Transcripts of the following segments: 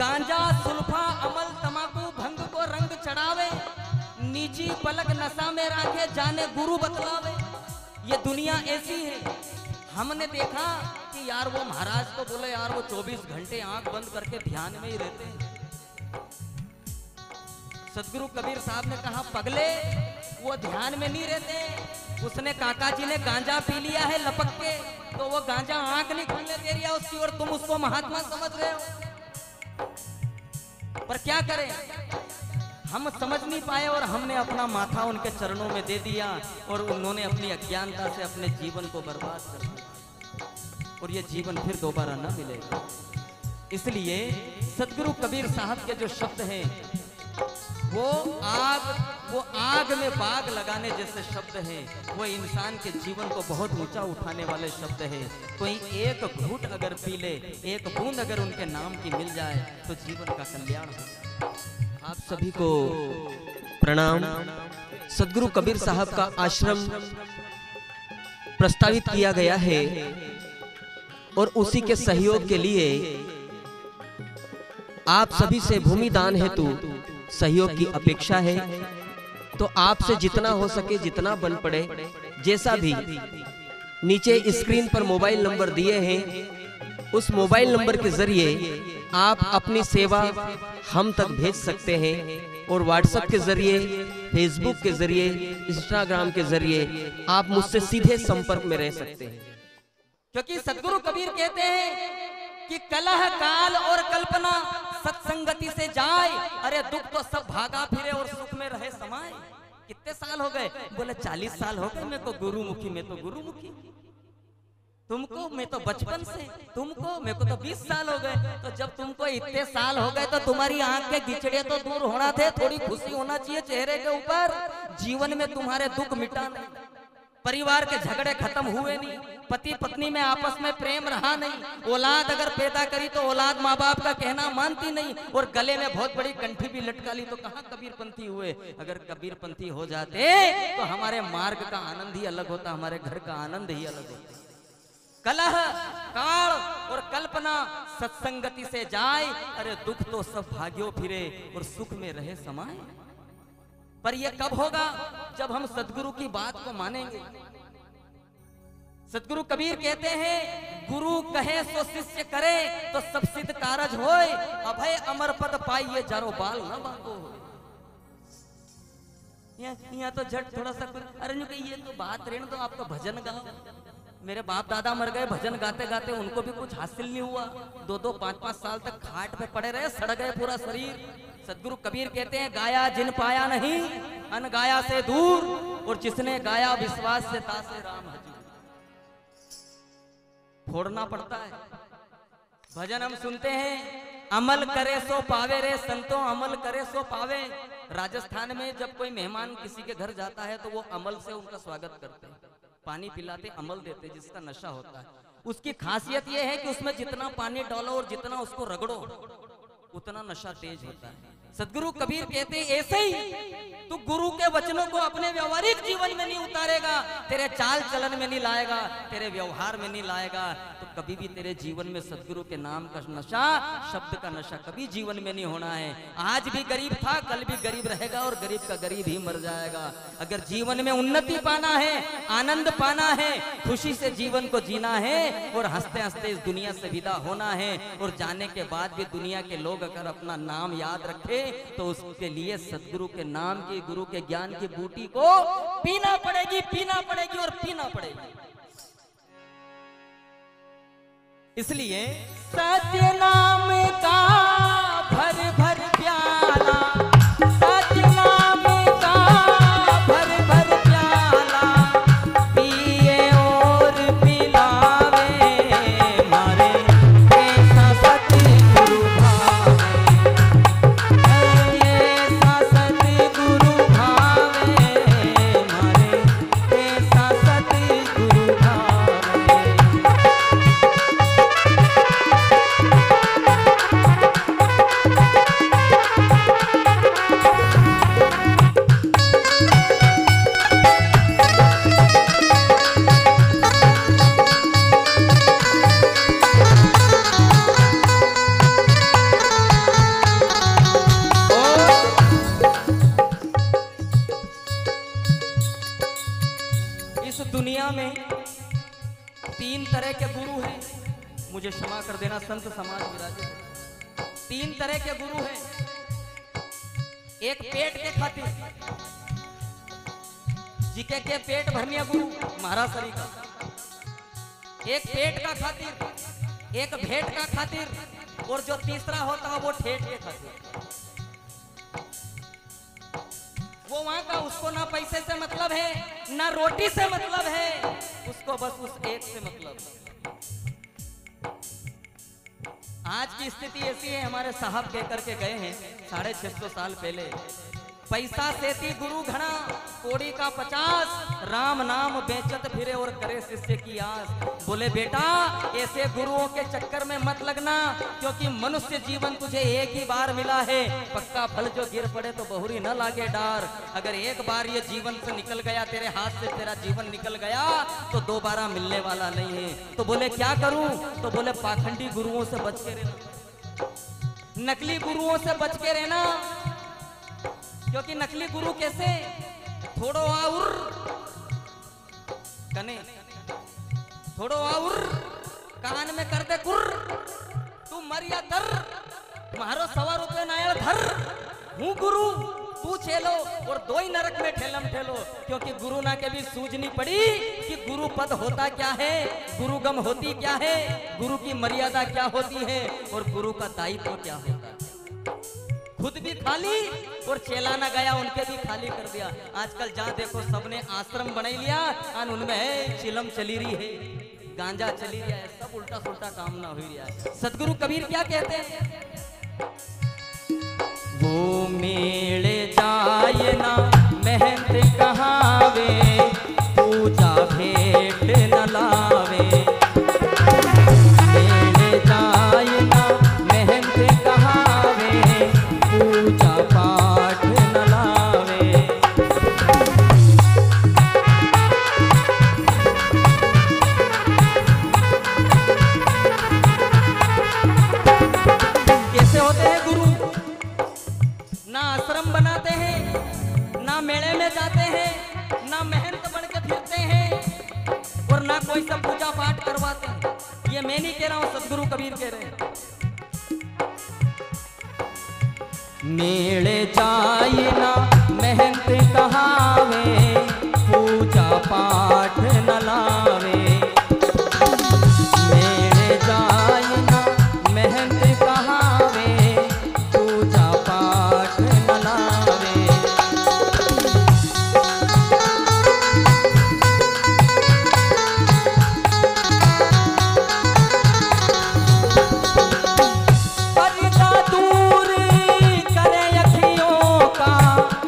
गांजा सुल्फा अमल तमाकू भंग को रंग चढ़ावे, नीची पलक नशा में राखे जाने गुरु बतलावे। ये दुनिया ऐसी है। हमने देखा कि यार वो महाराज तो बोले यार वो 24 घंटे आंख बंद करके ध्यान में ही रहते हैं। सदगुरु कबीर साहब ने कहा पगले वो ध्यान में नहीं रहते। उसने काका जी ने गांजा पी लिया है लपक के, तो वो गांजा आंख नहीं खुलने दे रहा उसकी, और तुम उसको महात्मा समझ रहे हो। पर क्या करें, हम समझ नहीं पाए और हमने अपना माथा उनके चरणों में दे दिया और उन्होंने अपनी अज्ञानता से अपने जीवन को बर्बाद कर दिया और ये जीवन फिर दोबारा न मिलेगा। इसलिए सदगुरु कबीर साहब के जो शब्द हैं वो आग में बाग लगाने जैसे शब्द हैं। वो इंसान के जीवन को बहुत ऊंचा उठाने वाले शब्द हैं। कोई एक घूंट अगर पी ले, एक बूंद अगर उनके नाम की मिल जाए तो जीवन का कल्याण हो। आप सभी को प्रणाम। सदगुरु कबीर साहब का आश्रम प्रस्तावित किया गया है और उसी के सहयोग के लिए आप सभी से भूमि दान हेतु सहयोग की अपेक्षा है। तो आपसे जितना हो सके, जितना बन पड़े, जैसा भी नीचे स्क्रीन पर मोबाइल नंबर दिए हैं उस मोबाइल नंबर के जरिए आप अपनी सेवा हम तक भेज सकते हैं और व्हाट्सएप के जरिए, फेसबुक के जरिए, इंस्टाग्राम के जरिए आप मुझसे सीधे संपर्क में रह सकते हैं। क्योंकि सदगुरु कबीर कहते हैं कि कलह काल और कल्पना सत्संगति से जाए, अरे दुख तो सब भागा फिरे और सुख में रहे समाए। कितने साल हो गए? बोले 40 साल हो गए मेरे को गुरुमुखी, मैं तो गुरुमुखी। तुमको? मैं तो बचपन से। तुमको? मेरे को तो 20 साल हो गए। तो जब तुमको इतने साल हो गए तो तुम्हारी आंख के गिचड़े तो दूर होना थे, थोड़ी खुशी होना चाहिए चेहरे के ऊपर। जीवन में तुम्हारे दुख मिटा नहीं, परिवार के झगड़े खत्म हुए नहीं, पति पत्नी में आपस में प्रेम रहा नहीं, औलाद अगर पैदा करी तो औलाद माँ बाप का कहना मानती नहीं, और गले में बहुत बड़ी कंठी भी लटका ली तो कहाँ कबीरपंथी हुए। अगर कबीरपंथी हो जाते तो हमारे मार्ग का आनंद ही अलग होता, हमारे घर का आनंद ही अलग होता। कलह काल और कल्पना सत्संगति से जाए, अरे दुख तो सब भाग्यो फिरे और सुख में रहे समाए। पर यह कब होगा? जब हम सदगुरु की बात को मानेंगे। सदगुरु कबीर कहते हैं गुरु कहे सो शिष्य करे तो सब सिद्ध कारज होए, अभय अमर पद पाइए जारो बाल न बांधो। यहाँ तो झट थोड़ा सा अरे ये तो बात रहने दो, आपका भजन गाओ। मेरे बाप दादा मर गए भजन गाते गाते, उनको भी कुछ हासिल नहीं हुआ। 2-2, 5-5 साल तक खाट पे पड़े रहे, सड़ गए पूरा शरीर। सदगुरु कबीर कहते हैं गाया जिन पाया नहीं, अनगाया से दूर, और जिसने गाया विश्वास से तासे राम हजूर। फोड़ना पड़ता है। भजन हम सुनते हैं, अमल करे सो पावे रे संतों, अमल करे सो पावे। राजस्थान में जब कोई मेहमान किसी के घर जाता है तो वो अमल से उनका स्वागत करते हैं, पानी पिलाते, अमल देते, जिसका नशा होता है। उसकी खासियत यह है कि उसमें जितना पानी डालो और जितना उसको रगड़ो उतना नशा तेज होता है। सदगुरु कबीर कहते हैं ऐसे ही तू गुरु के वचनों को अपने व्यवहारिक जीवन में नहीं उतारेगा, तेरे चाल चलन में नहीं लाएगा, तेरे व्यवहार में नहीं लाएगा, तो कभी भी तेरे जीवन में सदगुरु के नाम का नशा, शब्द का नशा कभी जीवन में नहीं होना है। आज भी गरीब था, कल भी गरीब रहेगा और गरीब का गरीब ही मर जाएगा। अगर जीवन में उन्नति पाना है, आनंद पाना है, खुशी से जीवन को जीना है और हंसते हंसते इस दुनिया से विदा होना है, और जाने के बाद भी दुनिया के लोग अगर अपना नाम याद रखे तो उसके लिए सदगुरु के नाम की, गुरु के ज्ञान की बूटी को पीना पड़ेगी, पीना पड़ेगी और पीना पड़ेगी। इसलिए सत्य नाम का भर भर प्याला, सत्य नाम का भर भर प्याला, पिए और पिलावे मारे ऐसा सतगुरु भावे, ऐसा सतगुरु भावे मारे ऐसा सतगुरु भावे। मुझे क्षमा कर देना संत समाज विराजे। 3 तरह के गुरु हैं। एक पेट के खातिर, जिके के पेट भरनिया गुरु महाराज सरी का, एक पेट का खातिर, एक भेंट का खातिर, और जो तीसरा होता है वो ठेठ के खातिर। वो वहां का, उसको ना पैसे से मतलब है ना रोटी से मतलब है, उसको बस उस एक से मतलब है। आज की स्थिति ऐसी है, हमारे साहब कह करके गए हैं 650 साल पहले, पैसा सेती गुरु घना, कोड़ी का 50, राम नाम बेचत फिरे और करे शिष्य की आस। बोले बेटा ऐसे गुरुओं के चक्कर में मत लगना, क्योंकि मनुष्य जीवन तुझे एक ही बार मिला है, पक्का फल जो गिर पड़े तो बहुरी न लागे डार। अगर एक बार ये जीवन से निकल गया, तेरे हाथ से तेरा जीवन निकल गया, तो दोबारा मिलने वाला नहीं है। तो बोले क्या करूं? तो बोले पाखंडी गुरुओं से बच के रहना, नकली गुरुओं से बच के रहना, क्योंकि नकली गुरु कैसे, थोड़ो आउर कने, थोड़ो आउर कान में कर दे कुर, तू मर या तर, मारो 100 रुपये नायर धर, हूँ गुरु तू चेलो, और 2 ही नरक में ठेलम ठेलो। क्योंकि गुरु ना कभी सूझनी पड़ी कि गुरु पद होता क्या है, गुरु गम होती क्या है, गुरु की मर्यादा क्या होती है, और गुरु का दायित्व क्या होता है। खुद भी खाली और चेला ना गया, उनके भी खाली कर दिया। आजकल जहाँ देखो सबने आश्रम बना लिया, और उनमें है चिलम चली रही है, गांजा चली रहा है, सब उल्टा सुल्टा काम ना हो रहा है। सतगुरु कबीर क्या कहते हैं? वो मेले जाए ना मेहनत कहावे, पूजा भेंट न लावे, मेले जाए ना मेहनत कहावे, पूजा पाठ न लावे। कैसे होते हैं गुरु? ना आश्रम बनाते हैं, ना मेले में जाते हैं, ना मेहनत बन के फिरते हैं, और ना कोई सब पूजा पाठ करवाते हैं। ये मैं नहीं कह रहा हूं, सतगुरु कबीर कह रहे हैं। मेले जाए ना मेहनत कहावे, पूजा पाठ न लावे, मेले जाए ना मेहनत कहावे, पूजा पाठ न लावे। पर्दा दूर करे अखियों का,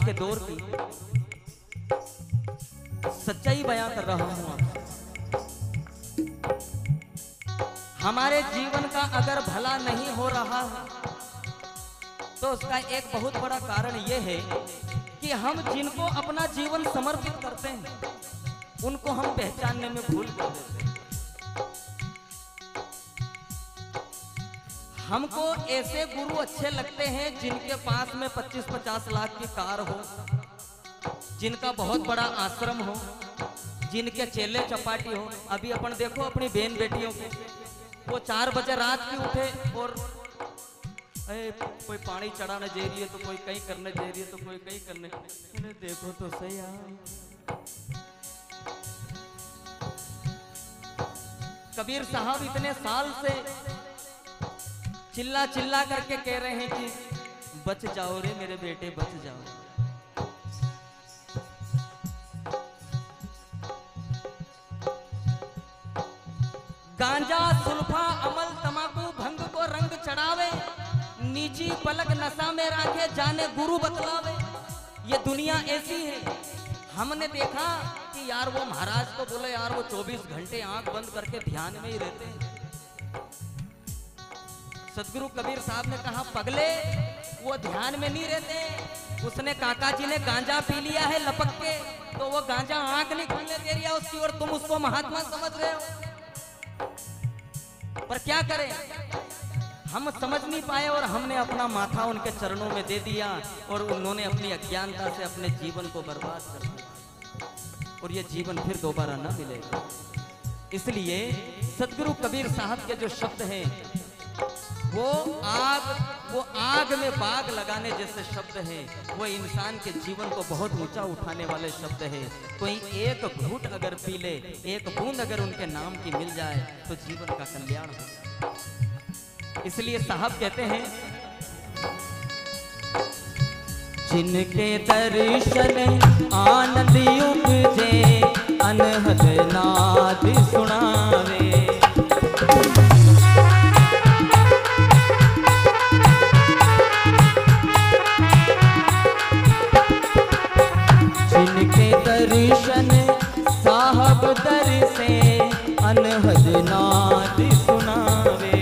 के दौर की सच्चाई बयां कर रहा हूं आपसे। हमारे जीवन का अगर भला नहीं हो रहा है तो उसका एक बहुत बड़ा कारण यह है कि हम जिनको अपना जीवन समर्पित करते हैं उनको हम पहचानने में भूल कर देते हैं। हमको ऐसे गुरु अच्छे लगते हैं जिनके पास में 25-50 लाख की कार हो, जिनका बहुत बड़ा आश्रम हो, जिनके चेले चपाटी हो। अभी अपन देखो अपनी बहन बेटियों को, वो 4 बजे रात की उठे और कोई पानी चढ़ाने जा रही है तो कोई कहीं करने जा रही है तो कोई कहीं करने। देखो तो सही यार, कबीर साहब इतने साल से चिल्ला चिल्ला करके कह रहे हैं कि बच जाओ रे मेरे बेटे बच जाओ। गांजा सुल्फा अमल तमाकू भंग को रंग चढ़ावे, नीची पलक नशा में राखे जाने गुरु बतलावे। ये दुनिया ऐसी है। हमने देखा कि यार वो महाराज तो बोले यार वो 24 घंटे आंख बंद करके ध्यान में ही रहते हैं। सदगुरु कबीर साहब ने कहा पगले वो ध्यान में नहीं रहते, उसने काका जी ने गांजा पी लिया है लपक के तो वो गांजा आंख नहीं खुलने दे रही है उसकी और तुम उसको महात्मा समझ रहे हो। पर क्या करें, हम समझ नहीं पाए और हमने अपना माथा उनके चरणों में दे दिया और उन्होंने अपनी अज्ञानता से अपने जीवन को बर्बाद कर दिया और ये जीवन फिर दोबारा न मिलेगा। इसलिए सदगुरु कबीर साहब के जो शब्द हैं वो आग में बाग लगाने जैसे शब्द हैं। वो इंसान के जीवन को बहुत ऊंचा उठाने वाले शब्द हैं। कोई एक घूंट अगर पी ले, एक बूंद अगर उनके नाम की मिल जाए तो जीवन का कल्याण हो जाए। इसलिए साहब कहते हैं जिनके दर्शन आनंद उपजे अनहद नाद सुनावे। जिनके दर्शन साहब दर से अनहद नाद सुनावे।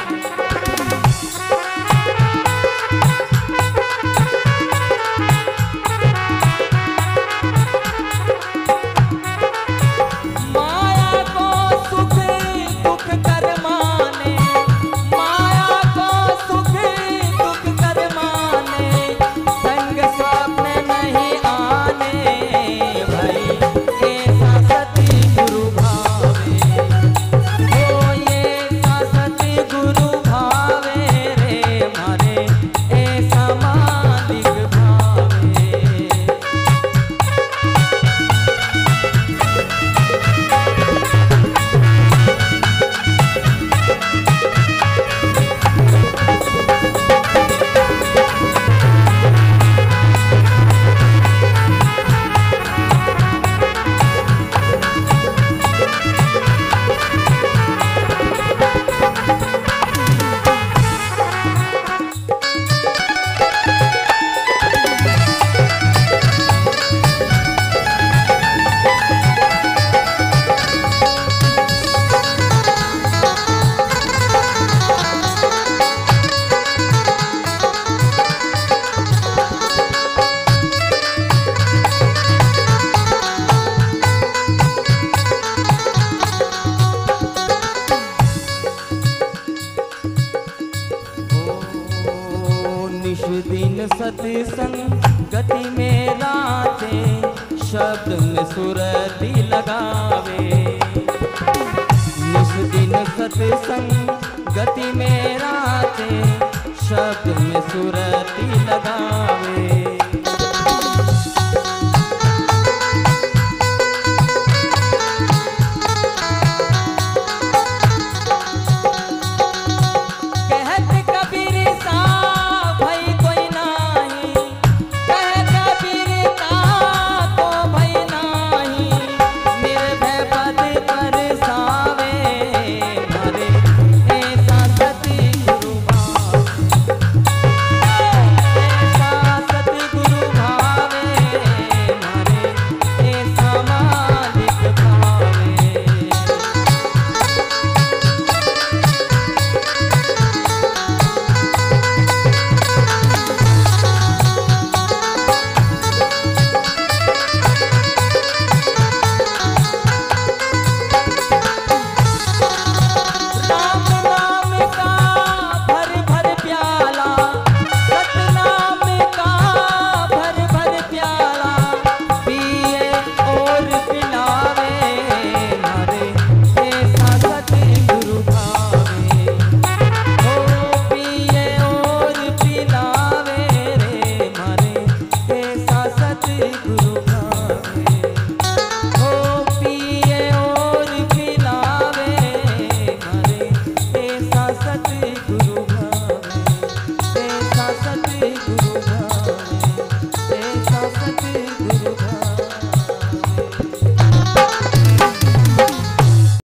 सत्संगति में राते शब्द में सुरती लगावे। निस दिन सत्संगति में राते शब्द में सुरती लगावे। ऐसा श्री गुरु